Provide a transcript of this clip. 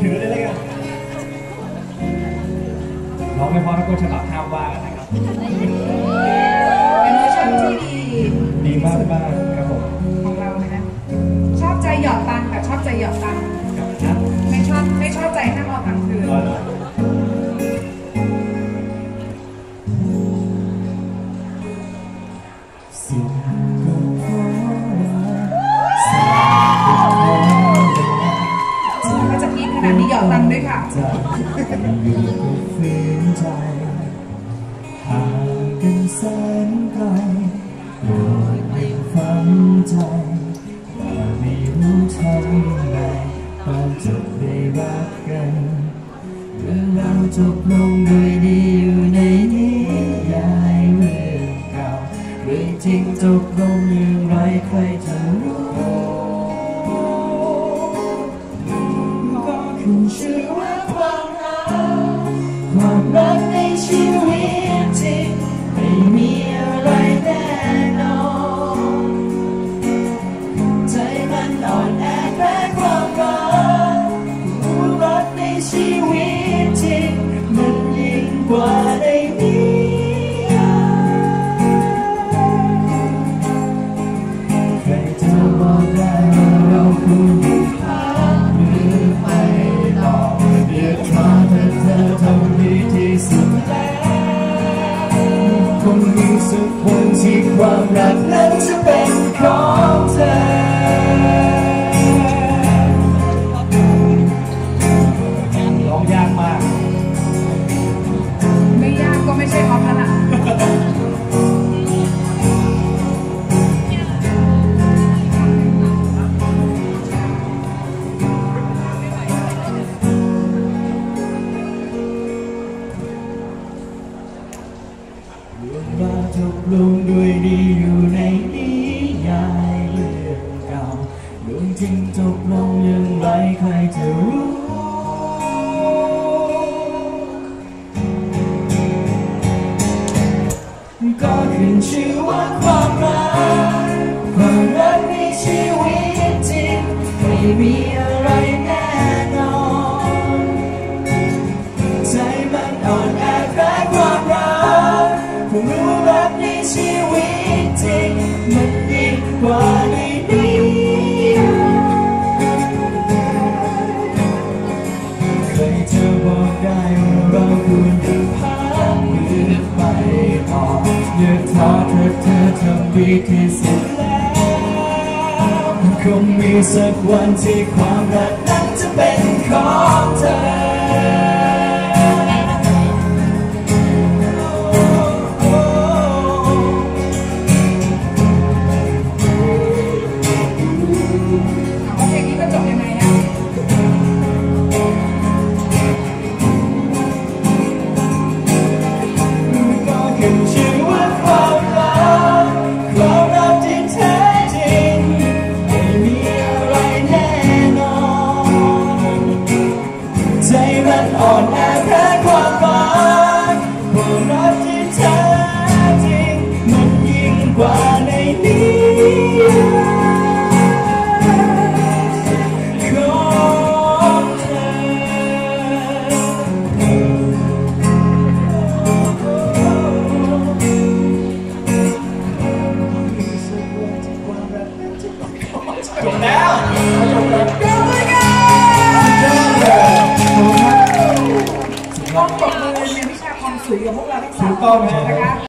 ถือได้เลยกันร้องไม่พอทุกคนฉบับห้ามว่ากันนะครับเป็นเวอร์ชันที่ดีมากครับผมของเรานะชอบใจหยอดตังแต่ชอบใจหยอดตังไม่ชอบใจห้ามเอาตังคืนถ้าจะพีคขนาดนี้หยอดตังด้วยค่ะห่างกันแสนไกลโดยไม่ฝังใจว่าไม่รู้ทำไงตอนจบได้รักกันเรื่องราวจบลงด้วยดีอยู่ในนิยายเรื่องเก่าเรื่องจริงจบลงอย่างไรใครจะรู้ก็ขึ้นชื่อว่าความรักในชีวิตจริงไม่มีอะไรแน่นอนใจมันอ่อนแอแพ้ความรักรักในชีวิตจริงมันยิ่งกว่าในนิยายใครจะบอกได้ว่าเราควรอยู่พักหรือไม่ต่อเดี๋ยวเธอทำดีที่สุดแล้วคงมีสักวันที่ความรักนั้นจะเป็นของเธอร้องยากมากไม่ยากก็ไม่ใช่ออฟแล้วล่ะเรื่องราวจบลงด้วยดีอยู่ในนิยายเรื่องเก่าเรื่องจริงจบลงอย่างไรใครจะรู้ก็ขึ้นชื่อว่าความรักในชีวิตจริงไม่มีอะไรแน่นอนใจมันอ่อนแอแพ้ความรักผมรู้รักในชีวิตจริงมันยิ่งกว่าในนิยายใครจะบอกได้ว่าเราควรจะพักหรือไปต่ออย่าท้อเธอทำดีที่สุดแล้วคงมีสักวันที่ความรักนั้นจะเป็นของเธออ่อนแอแพ้ความรักความรักที่แท้จริงมันยิ่งกว่าในนิยายของเธอจบแล้วต้องปรบมือในวิชาความสวยของพวกเราทั้งสามถูกต้องนะครับ